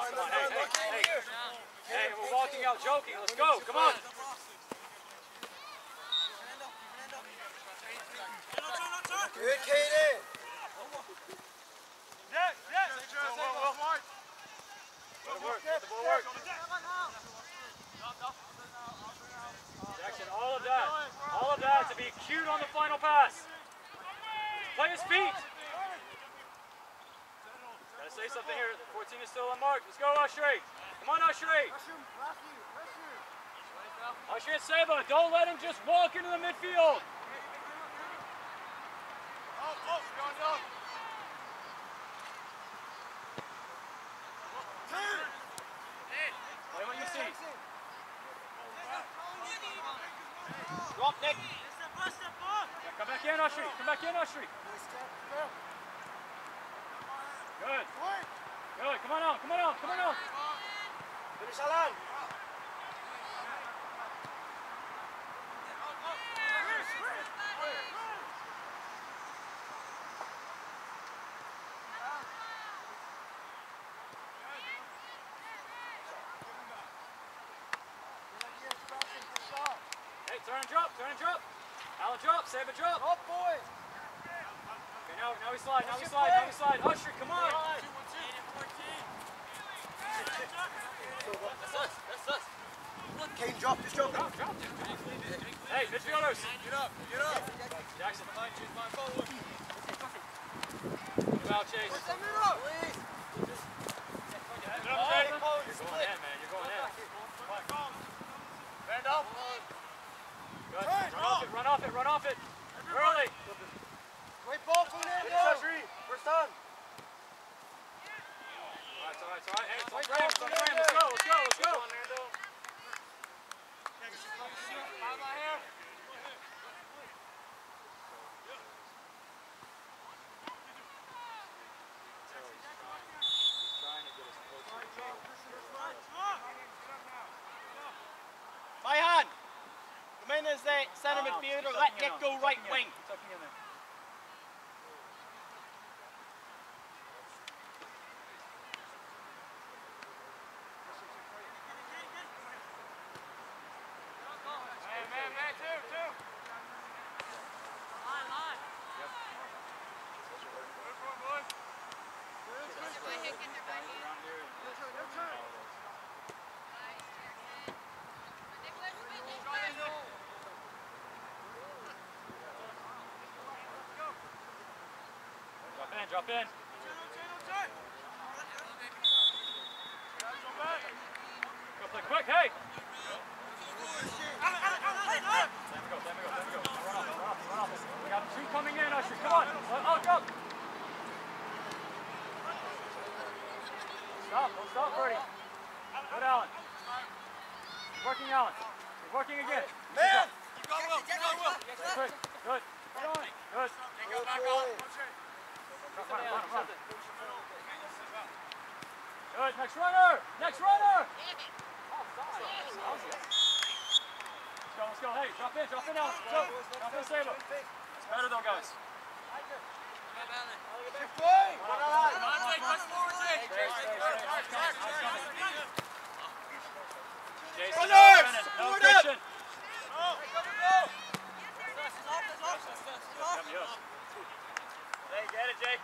on. Hey, we're walking out joking. Let's go. Come on. Good, Kaden. Yes. Let the ball work. Jackson, all of that to be cute on the final pass. Play his feet. Gotta say something here. 14 is still unmarked. Let's go, Ushry. Come on, Ushry. Ushry and Saba, don't let him just walk into the midfield. Play what you see. Drop, Nick. Yeah, come back in, Ushry. Come back in, Ushry. Good. Come on out. Finish Alan. Hey, turn and drop. Alan drop, Saba drop. Up, boys. Okay, now we slide. Ushry, come on. That's us. Kane, drop. Just drop. Hey, midfielders. Get up. Jackson. Choose my forward. Come out, Chase. Please. You're going in, man. Stand up. Good. Run off it. Early. Great ball, Fernando. First time. It's all right. Hey, it's on frame. Let's go. Myhan, come in as the centre midfielder, let Nick go right wing. Tucking in there. Drop in. Go play quick, hey! Let me go. Run off. We got two coming in, Ushry. Come on. Go. Stop, Freddie. Good, Alan. Keep working, Alan. Keep working again. Man! Keep going, Will. Quick. Good. Good. Run. Good, next runner! Let's go. Hey, drop in now. Go. Drop in, Saba. It's better though, guys. Jason, no Christian. Hey, get it, Jake.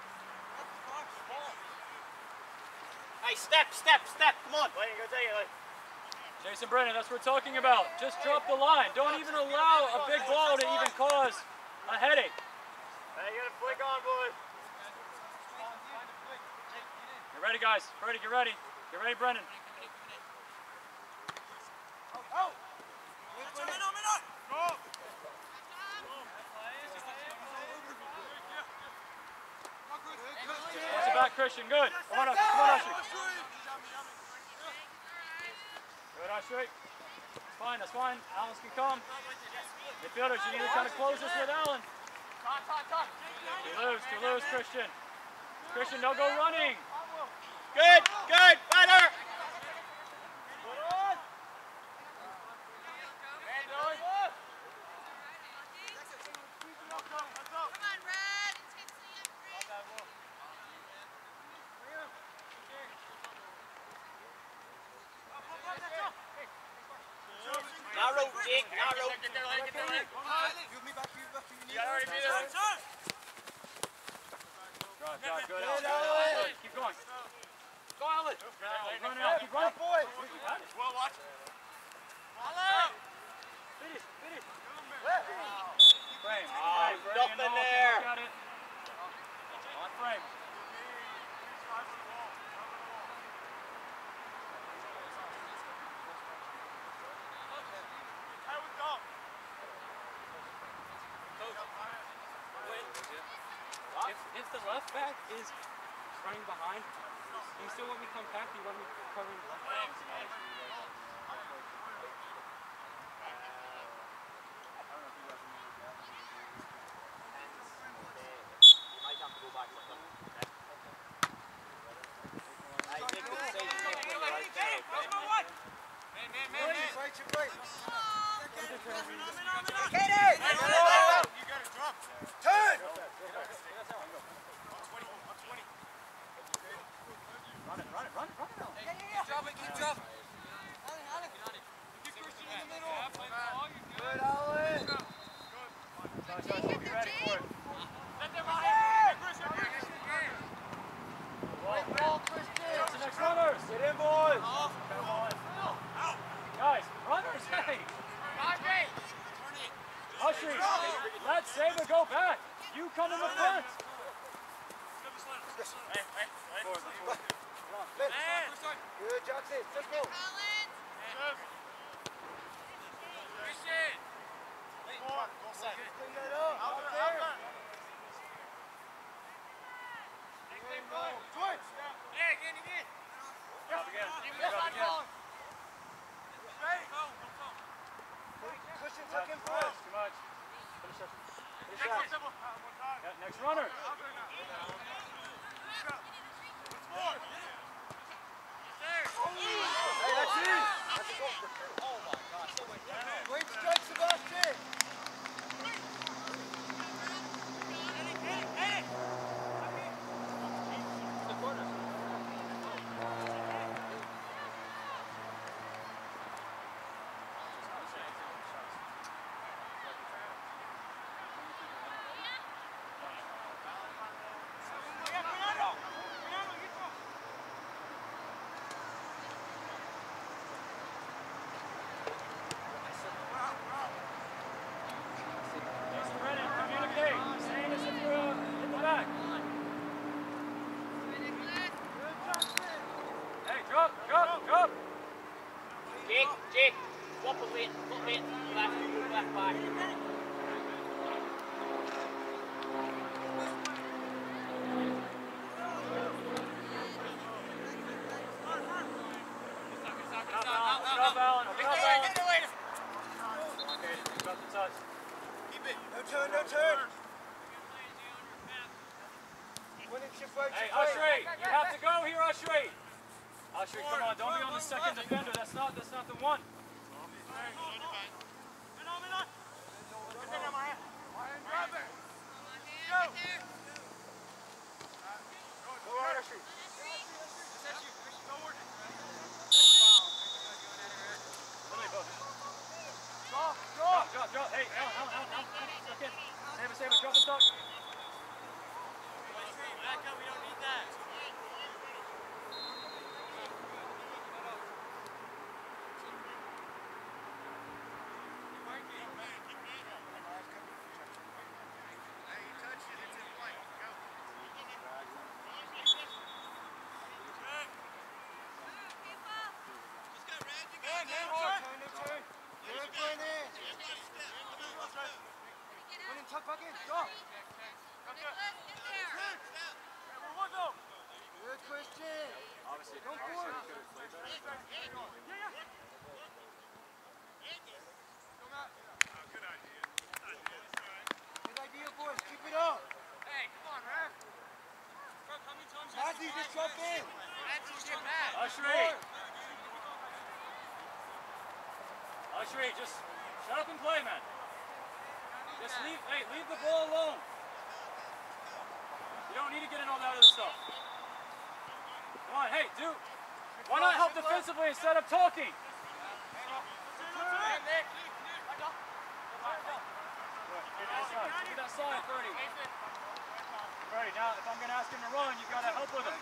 Hey, step. Come on. Wait, go take it. Jason Brennan, that's what we're talking about. Just drop the line. Don't even allow a big ball to even cause a headache. Hey, you gotta flick on, boys. Get ready, guys. Get ready. Get ready, Brennan. Watch it back, Christian. Good. Come on, Ushry. Good, Ushry. That's fine. Allen's can come. Midfielders, you need to kind of close this with Allen. Too loose, Christian. Christian, don't go running. Good, better. route, Jake. Not route. Get their leg, get their leg. You me back, you back, you You gotta already be there. Good, good. Keep going. Go, Alan. Run out, keep running. boys. Well, watch. Finish. Left. Frame. Nothing there. Got it. On frame. If the left back is running behind, you still want me to come back? You want me covering the left back? Might have to go back with them. I think it's safe to take the right side. Right, your right. Get it! You got it, drop. Turn. Run it now. Keep dropping. Good, Alan. Josh, be ready for it. Right ball, Christian. That's the next runners. Get in, boys. Come on. Guys, runners, hey. Ushers, let Saber go back. You come in the front. Good, Jackson. Simple. Clean that up. Out there. George. Drop again. Cushion tuck in for us. Too much. Finish up. Yeah, next runner. Hey, that's it. That's a goal. Oh my God. So much down. Great strike, Sebastian. The corner. Brennan, communicate. Same as if you're in the back. Hey, drop. Jake. Swap a weight. Foot weight. Left back. Stop, Alan. Okay, about the touch. No turn. Winning shift right, Hey, shift right. Ushray, you have to go here, Ushray. Ushray, come on, don't be on the second defender. That's not the one. Go right, Ashley. Drop. Hey, Alan. Stuck in. Save it. Drop and stuck. Back up, we don't need that. Tuck back in. Go. Good, Christian. Obviously, Don't force. Good idea, boys. Keep it up. Hey, come on, man. Matthew, just jump in. Ushray, just shut up and play, man. Just leave the ball alone. You don't need to get in all that other stuff. Come on, hey, dude. Why not help defensively instead of talking? Look at that side, Freddie. Freddie, now if I'm going to ask him to run, you've got to help with him.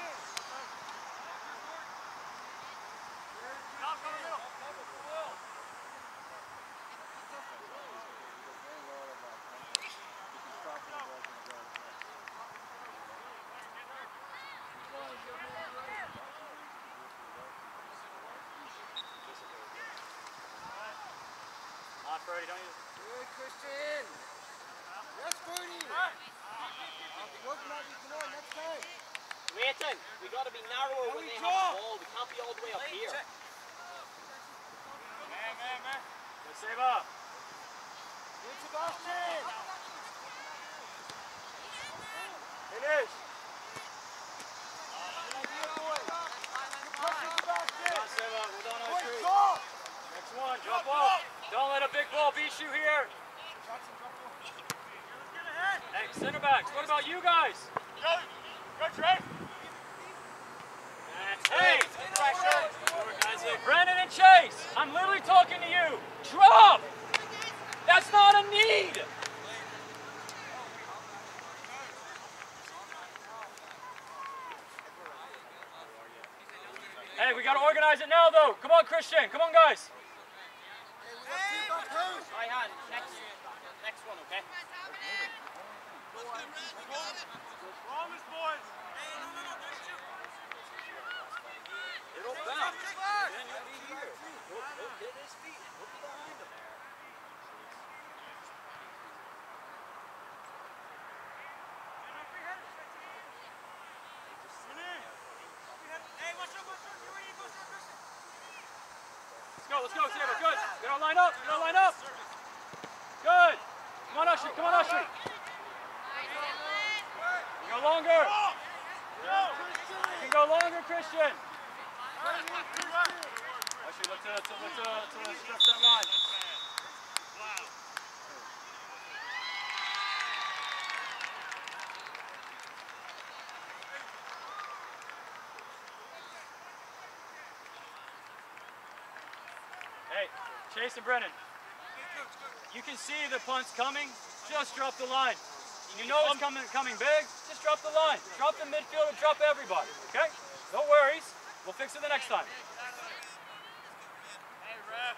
On, Freddie, don't you? Good, Christian. Yes, Bernie. Work, Maggie. Come on, next time. Leighton, we got to be narrower when they have the ball. We can't be all the way up here. Good save up. Good, Sebastian. Finish. Good idea, boy. Good pressure, Sebastian. Come on, save up. We're done on Boy, street. go. Next one, jump off. Don't let a big ball beat you here. Hey, center backs, what about you guys? Go, Trey. Hey, Brandon and Chase, I'm literally talking to you. Drop! That's not a need. Hey, we got to organize it now, though. Come on, Christian. Come on, guys. My hand, next one, okay? Promise, boys. It'll bounce. Then you'll be here. He'll hit his feet. He'll be behind him. Let's go, Saber. Good. Get on line up. Get on line up. Good. Come on, Usher. Come on, Usher. Go longer. You can go longer, Christian. Usher, look to stretch that line. Hey, Chase and Brennan, you can see the punt's coming, just drop the line. You know it's coming big, just drop the line. Drop the midfield and drop everybody, okay? No worries, we'll fix it the next time. Hey, ref.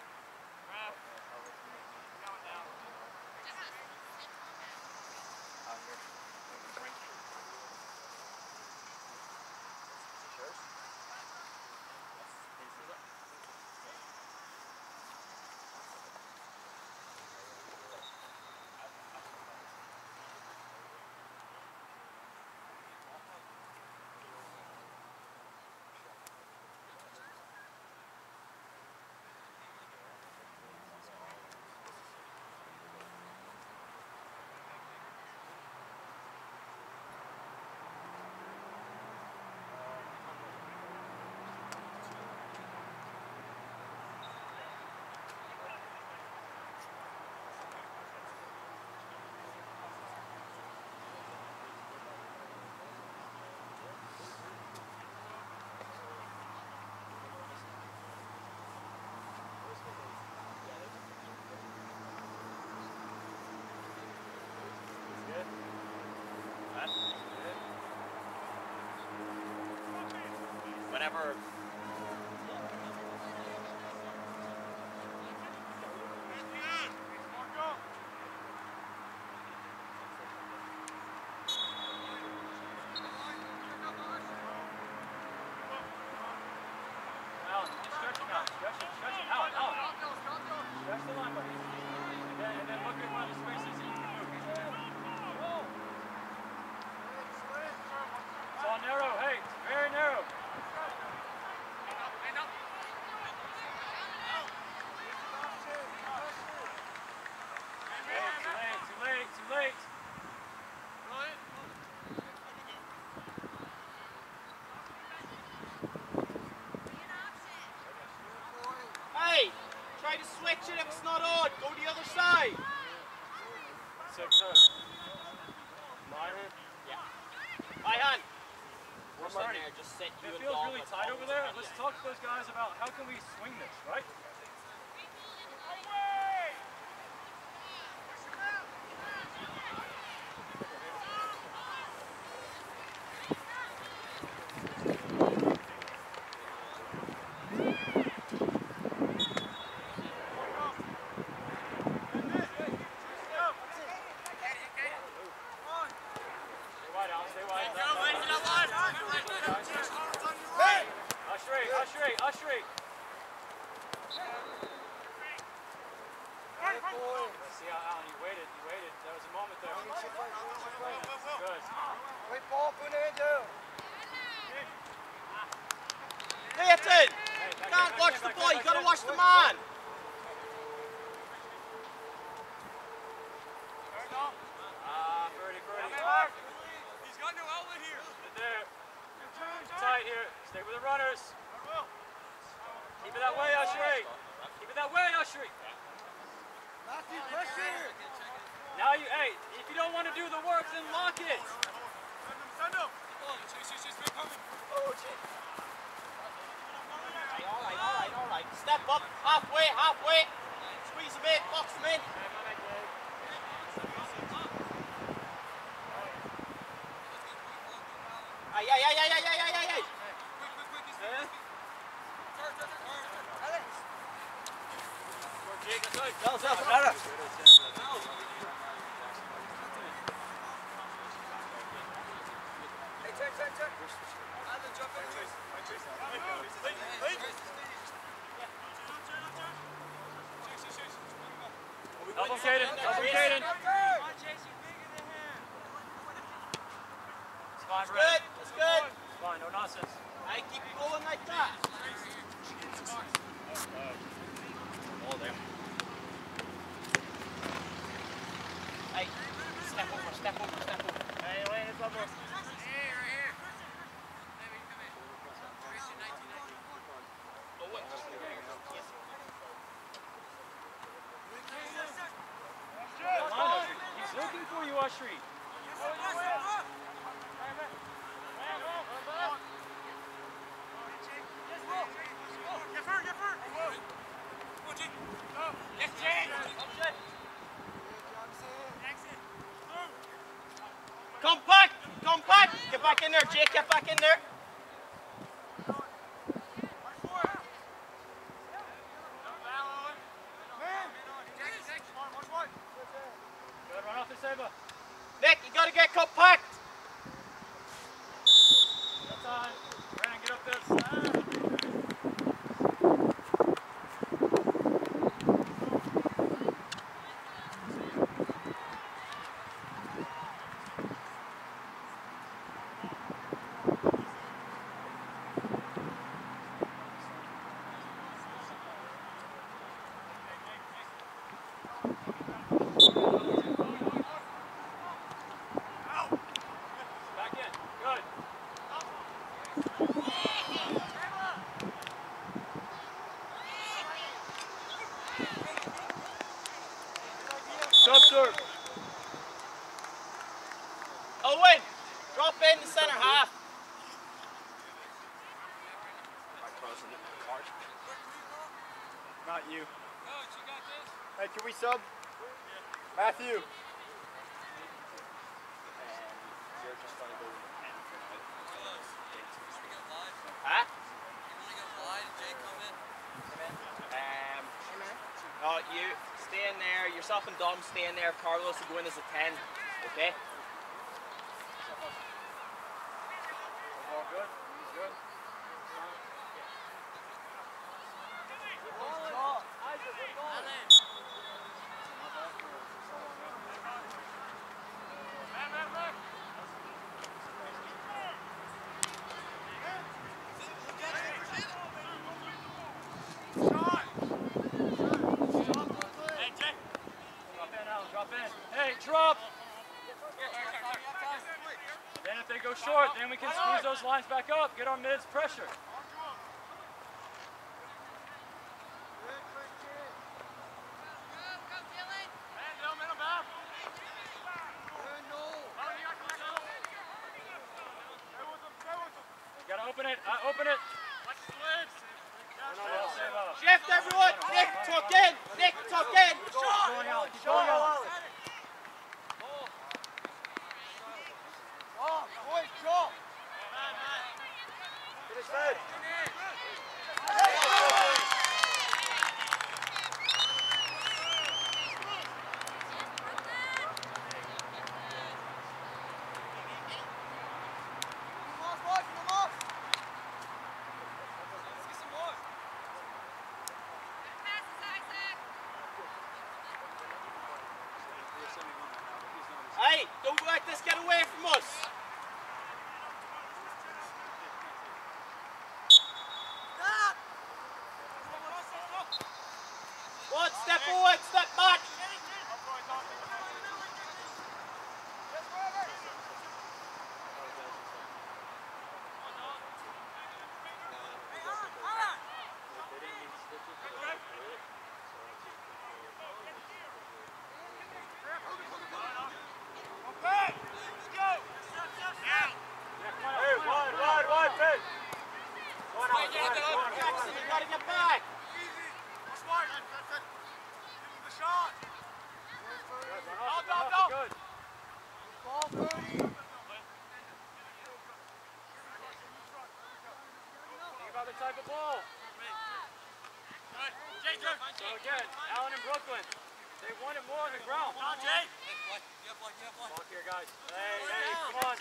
Whenever Alan, just stretch it out. Stretch it. Alan. Stretch the line, buddy. And then look at one of the spaces that you can move. It's all narrow, hey, it's very narrow. Hey, too late. Hey, try to switch it if it's not on. Go the other side. 6-0. Yeah. My hand. We're Marty. sitting there, just sit you It and feels Dom. really tight over there. Let's talk to those guys about how can we swing this, right? Ushery. See how Alan, you waited. There was a moment there. Good. Wait, Paul, put it down. Nathan! You can't watch the boy, you gotta watch the man! Birdie. He's got no outlet here. There. Tight here. Stay with the runners. Keep it that way, Ushery. Matthew, pressure. Now if you don't want to do the work, then lock it. Send him. Oh, shit. Alright. Step up, halfway. Squeeze him in, box him in. Ay. Double Caden. It's fine, Brett. That's good. It's fine, no nonsense. Hey, keep going like that. All there. Hey, step over. Hey, Elaine, it's almost. He's looking for you, Ushery. Compact! Get back in there, Jake, get back in there. Good, run off the saber. Nick, you gotta get compact. That's on. Brandon, get up there. Back in. Good. Sub-serve. Owen, drop in the center half. Not you. Hey, can we sub? Matthew. Huh? Oh, you stay in there. Yourself and Dom stay in there. Carlos will go in as a 10. Okay? All good. He's good. Drop in. Hey, drop! Then if they go short, then we can squeeze those lines back up, get our mids pressure. You gotta open it, open it. Shift, everyone! Nick, tuck in! Nick, tuck in! Keep going, Alan. Keep going, Alan. Boys, drop. Finish fed. Hey, don't let this get away from us. One step forward, step back. Jackson, you gotta get back. Good. Ball 30. Think about the type of ball. So again, Allen and Brooklyn, they want it more on the ground. Ball here, guys. Hey, come on.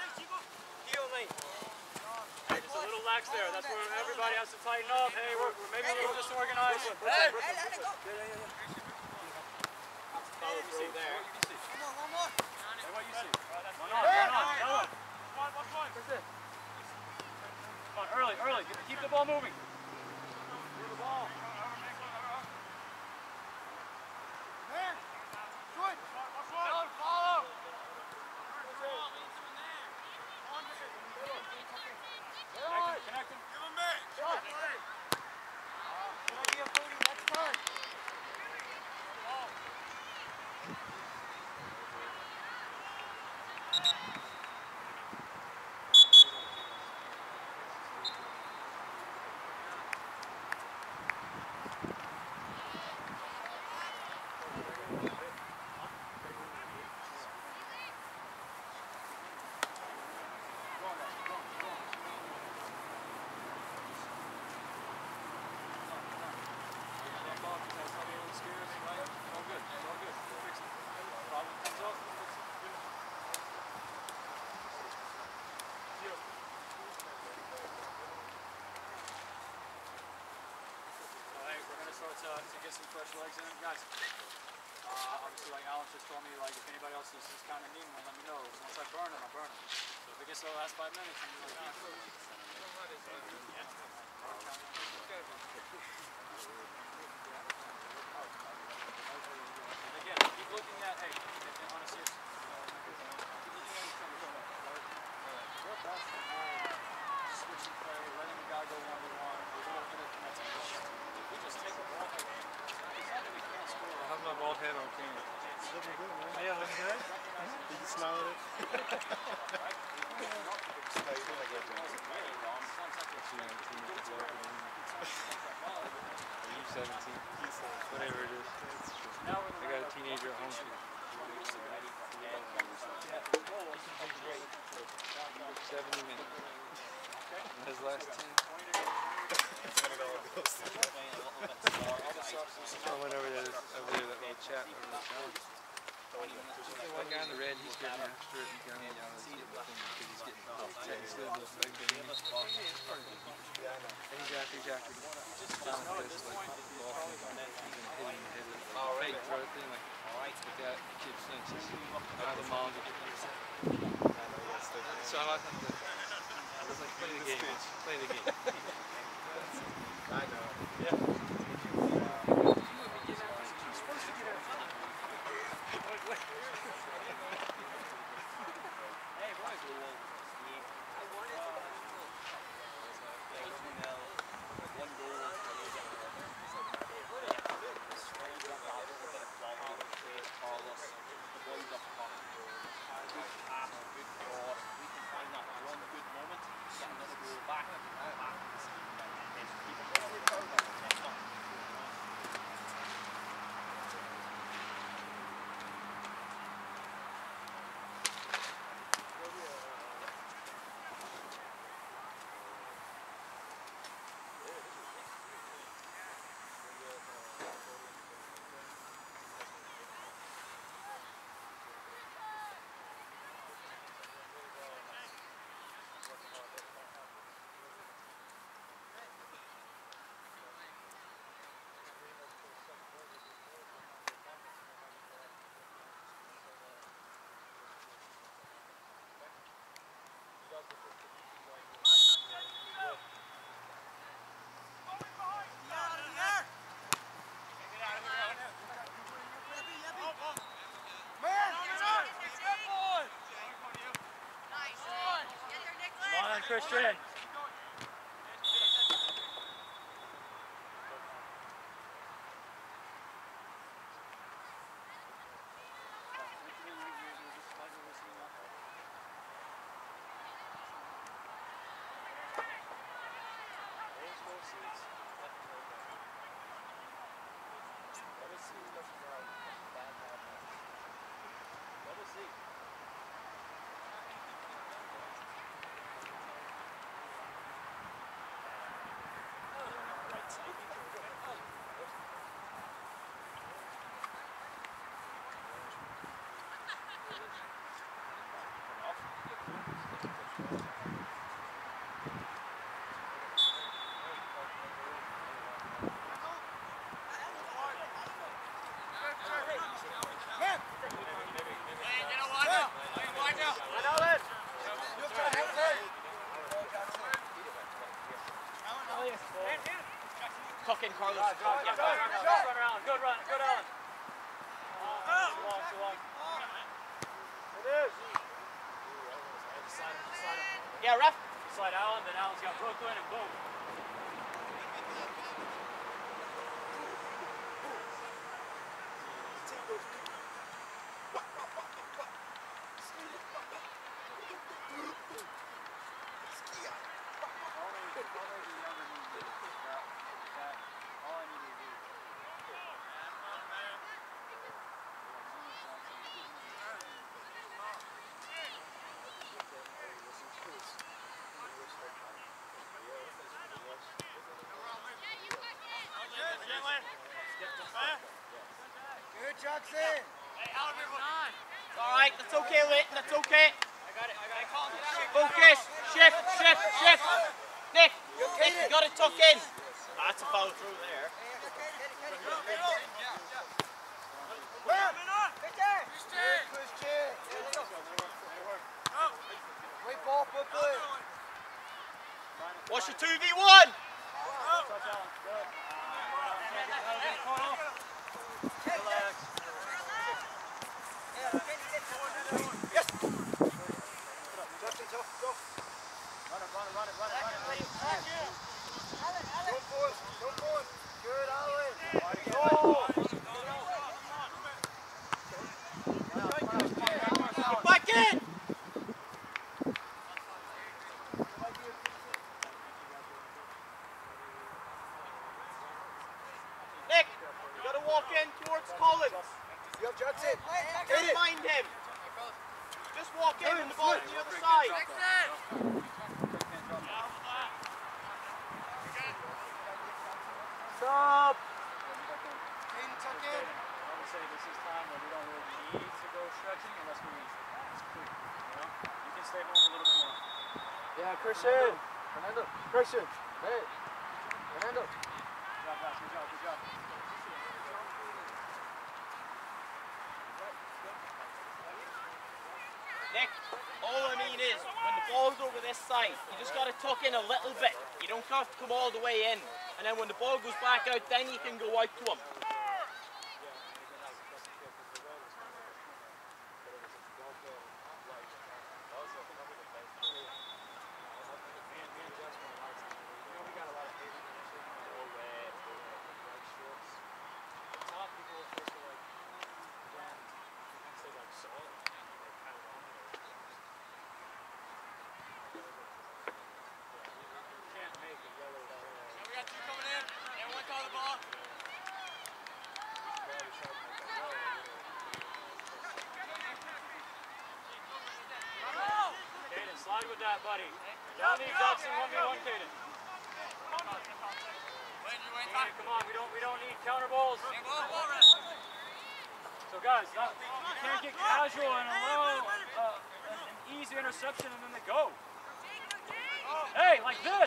Hey, just a little lax there. That's where everybody has to tighten up. Hey, we're maybe a little disorganized. Hey, Follow through there. one more. Hey, what you see? One on. Come on, early. Keep the ball moving. Move the ball. Man, good. Follow. Connecting. Give him me. Good idea, Cody. Next time. To get some fresh legs in, guys. Obviously, like Alan just told me, like if anybody else is kind of needing one, let me know. Once I burn them, I burn them. So if it gets to the last 5 minutes, I'm like, and again, keep looking at, hey, on a serious. Switching play, letting the guy go 1-1, a little bit of connecting. We just take the ball. How's my bald head on camera? Looking good, man. Yeah, looking good. Did you smile at it? Are you 17? Whatever it is. I got a teenager at home too. 70 minutes. And his last 10. I went over there, that little chat over the challenge. One guy in the red, he's getting after it, he's getting yelling, he's getting the thing because he's getting technically the most big thing. And he's after John this like ball thing, he's been hitting the head of the fake throw thing, like that kid flinches. Now the moms are getting so I was like, play the game, play the game. I know. Yeah. Christian. Tuck in, Carlos. Run around. Good run, Alan. Too long. It is. Yeah, ref. Slide Allen, then Allen's got Brooklyn, and boom. Good, Jackson. It's all right. That's okay, Leighton. That's okay. I got it. Focus. Shift. Nick, you got to tuck in. That's a foul through there. Wait, ball, quickly. What's your 2v1? Relax. Yes. Run it. Go for it. Good, Alan. Get back in. Nick, you got to walk in towards Collins. You have Jackson. Don't mind him. Just walk in and the ball to the other side. Stop. Caden, tuck in. I would say this is time where we don't really need to go stretching unless it's clear. You know? You can stay home a little bit more. Yeah, Christian. Fernando. Christian. Hey. Fernando. Good job, guys. Good job. Nick, all I mean is, when the ball's over this side, you just got to tuck in a little bit. You don't have to come all the way in. And then when the ball goes back out, then you can go out to him. Slide with that, buddy. Don't need Jackson 1v1, Caden. Caden, come on, we don't need counter balls. So guys, you can't get casual and allow an easy interception and then they go. Hey, like this.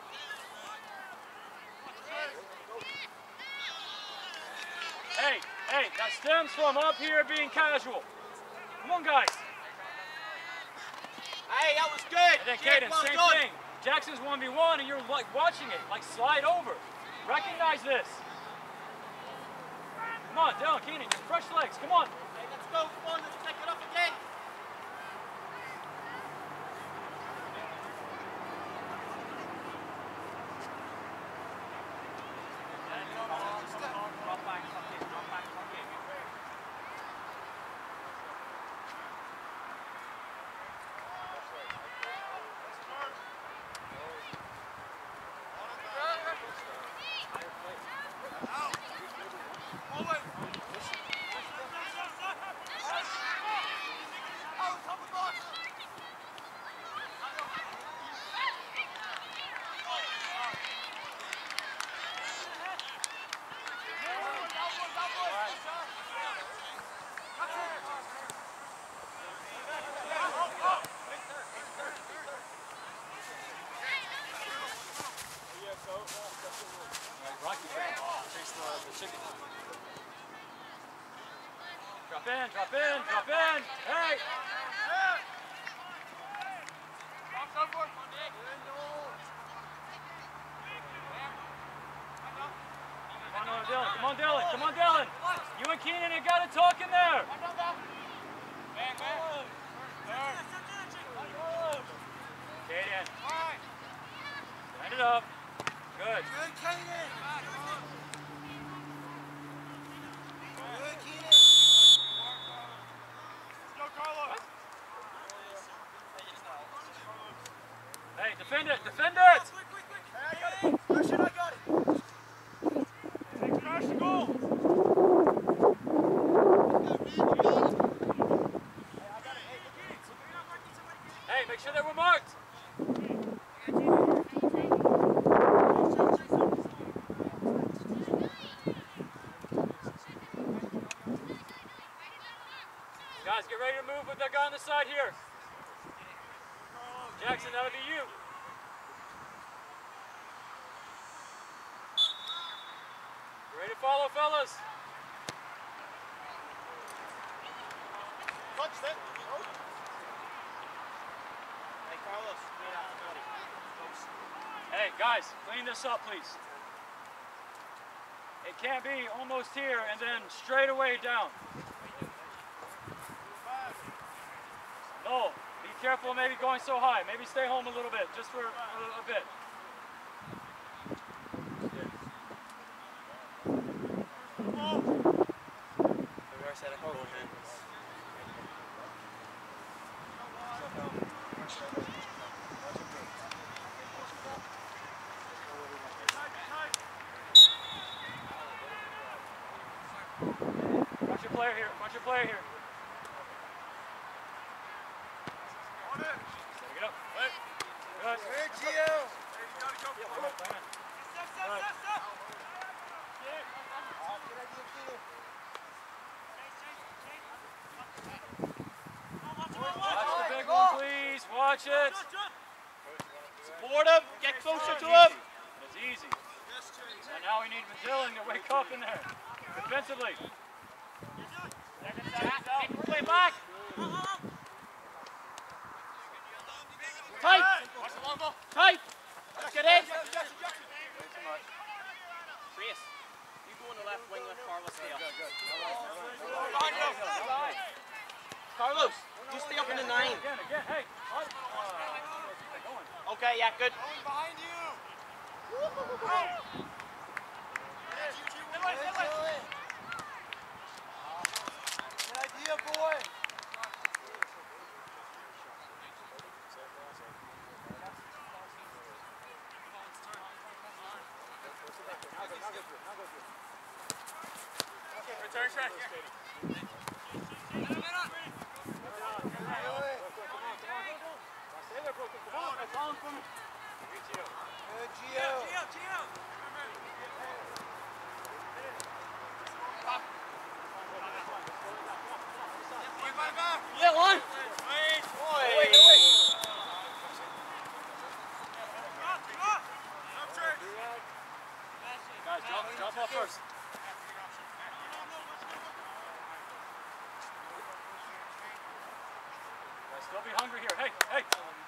Hey, that stems from up here being casual. Come on, guys. Hey, that was good. And then Caden, same thing. Jackson's 1v1 and you're like watching it, like slide over. Recognize this. Come on, Dylan, Keenan, your fresh legs, come on. Hey, let's go, come on, let's pick it up again. Like Rocky Train. Chase the chicken. Drop in, drop in, drop in. Hey! Come on, Dylan. Come on, Dylan. Come on, Dylan. You and Keenan, you got to talk in there. Kaden. Stand it up. Good. Good, Kaden. Good, Keenan. Go, Carlos. Hey, defend it. Defend it. Hey, I got it. Christian, I got it. Hey, crash the goal. Hey, make sure they were marked. Guys, get ready to move with that guy on the side here. Jackson, that'll be you. Ready to follow, fellas? Touch that. Hey, Carlos. Wait out, buddy. Hey, guys, clean this up, please. It can't be almost here and then straight away down. No, be careful maybe going so high. Maybe stay home a little bit, just for a bit. Watch your player here. Watch your player here. Get up. Good. Good, Gio. Come on, come on. Watch the big one, please. Watch it. Support him. Get closer to him. It's easy. And now we need Dylan to wake up in there. Defensively. Play back. Tight. Tight. Let's get in. Chris, you go on the left wing, let Carlos stay up. Carlos, you stay up in the 9. Again, hey. Okay, yeah, good. Behind you. Good idea, boy. Return track. Good, Gio. Yeah, one. Guys, drop off first. Guys, still be hungry here. Hey, hey.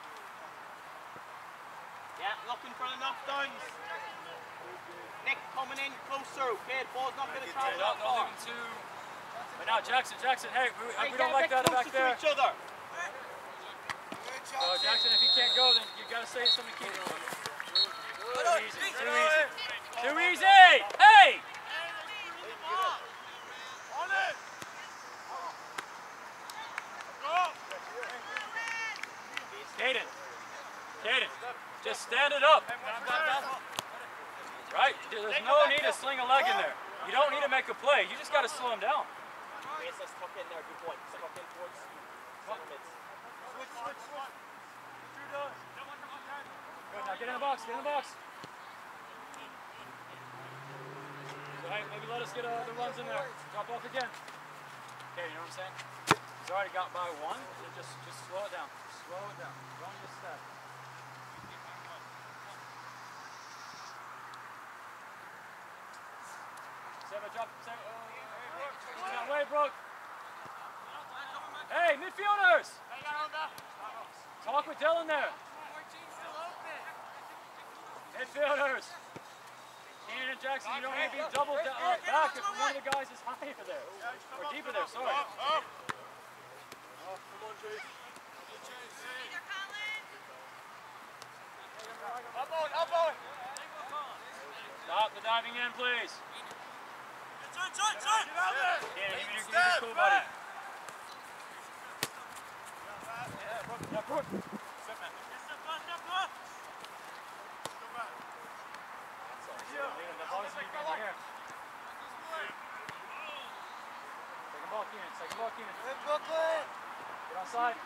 Yeah, looking for the knockdowns. Nick coming in closer. Okay, the ball's not going to travel that Don't far. leave him too. But now Jackson, hey, we don't like that back there. Each other. So Jackson, if he can't go, then you got to say something to keep him. Too easy. Too easy. Too easy. Hey. Kaden, just stand it up. Right? There's no need to sling a leg in there. You don't need to make a play. You just got to slow him down. Let's tuck in there. Good boy. Tuck in towards center mids. Good. Now get in the box. Get in the box. So, hey, maybe let us get the runs in there. Drop off again. Okay, you know what I'm saying? He's already got by one. So just slow it down. Slow it down. Don't just step. gonna drop. That way, Brooke. Hey, midfielders! Talk with Dylan there. Midfielders. Keenan and Jackson, you don't need to be double back if one of the guys is higher there. Or deeper there, sorry. Come on, Chase. Up on. Stop the diving in, please. Keenan, you need to cool, buddy. Yeah, Brooke. Second ball, Keenan. Good, Brooklyn. Get outside.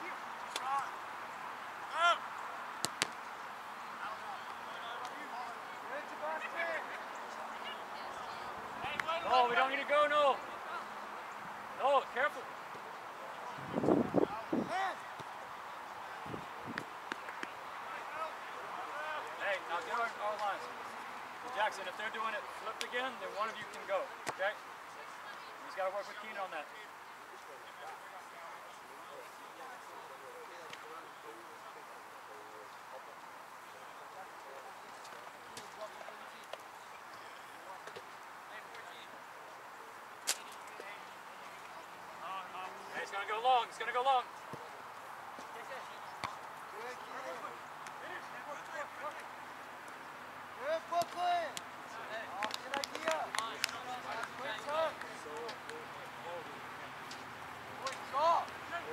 No, we don't need to go, no. No, careful. Hey, now get our lines. Jackson, if they're doing it flipped again, then one of you can go, okay? You just got to work with Keenan on that. Hey, it's going to go long. It's going to go long. Good, Brooklyn. Good idea. Good turn. Good job.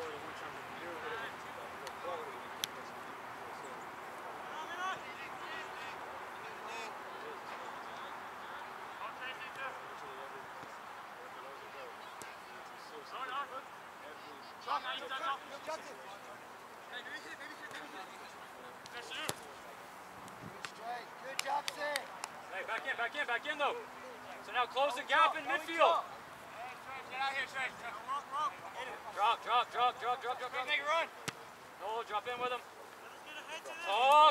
Good, Jackson. Hey, back in though. So now close the gap in midfield. Get out here, Trey. Drop. Make a run. No, drop in with him. Talk.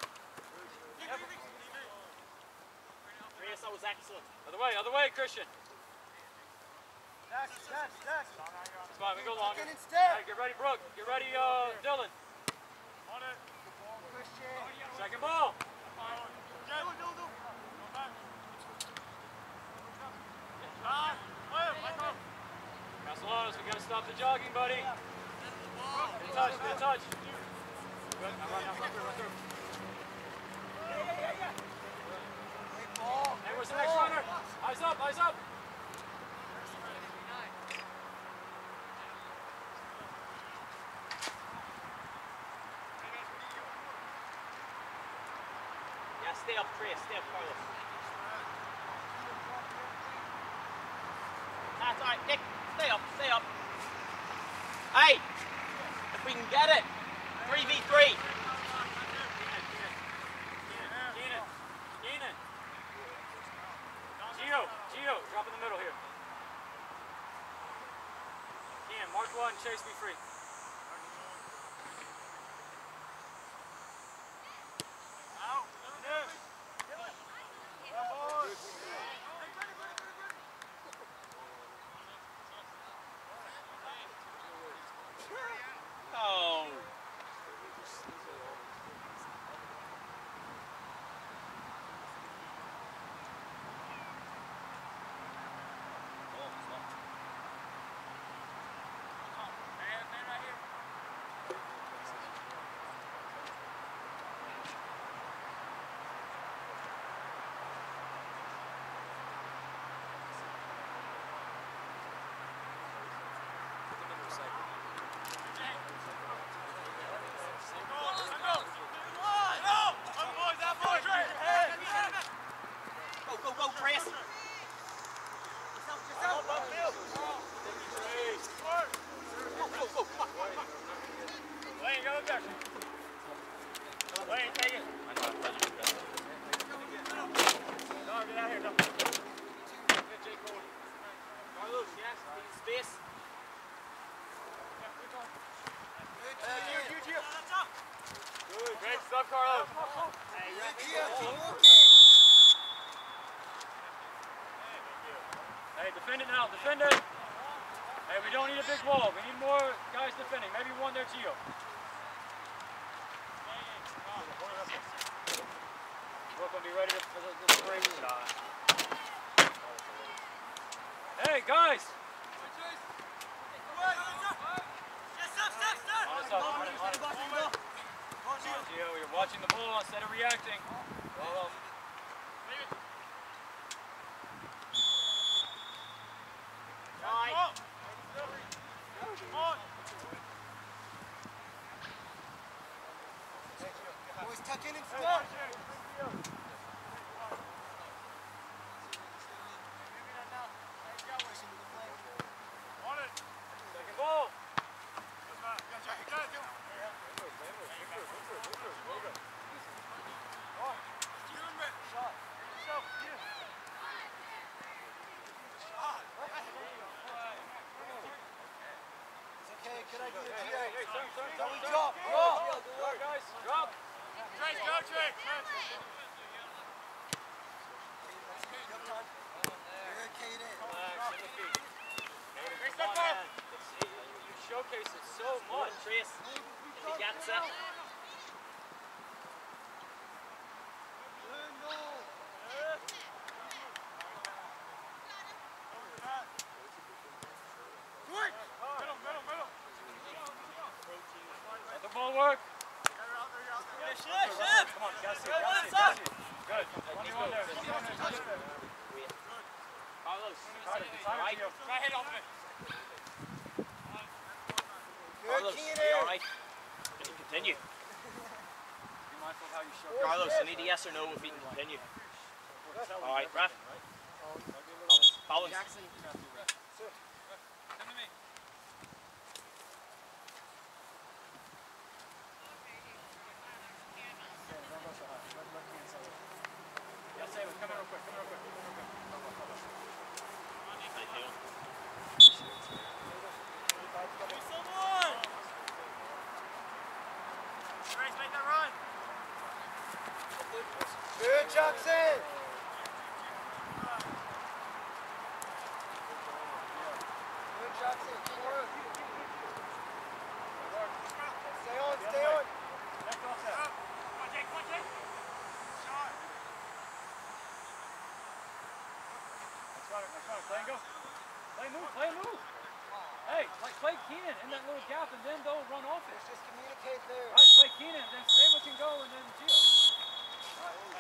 Chris, that was excellent. Other way, Christian. Next. It's fine, we go longer. Get in step. Hey, get ready, Brooke. Get ready, Dylan. On it. Christian. Second ball. Castellanos, we gotta stop the jogging, buddy. Get a touch. Good, now run through. Hey, where's the next runner? Eyes up. Yeah, stay up, Chris. Stay up, Carlos. That's all right, Nick. Stay up. Hey, if we can get it, 3v3. Keenan. Gio, drop in the middle here. Keenan, mark one, Chase be free. Oh. Go, Chris. Go, come on. Wayne, go back. Wayne, take it. No, get out here, no. Get Jake Cole. Carlos, yes, space. Good, great stuff, Carlos. Good, Gio. Keep working. Now, defend it. Hey, we don't need a big wall. We need more guys defending. Maybe one there, Gio. Brooklyn, be ready for the spring shot. Hey, guys! Gio, you're watching the ball instead of reacting. Well, Boys, tuck in and score. second ball. Okay, can I get a Hey, GA? turn. Drop. Drop, guys. Drop. Here, Kaden. Relax, in the feet. Come on, man. You showcase it so much. Trace, he gets it. Let the ball work. Come on, Cassie. Good. 21 there. Carlos, Right. Carlos, Keenan. are you alright? Can you continue? Be mindful of how you show. Carlos, I need a yes or no if we can continue. Alright, ref. Collins. Jackson. Yeah, Sam, come here real quick. Good, Jackson. Good, Jackson. Keep working. Stay on. Next offset. Play and go. Play and move. Hey, play Keenan in that little gap and then they'll run off it. Just communicate there. Right, play Keenan, then Sable can go and then Gio. Right.